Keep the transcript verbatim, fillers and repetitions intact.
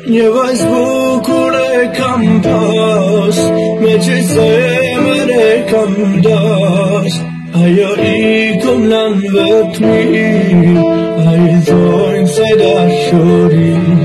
Nie weiß bucure campos Mece semere camdos Aio I cum lan vet mi Ai zoin sai da shorin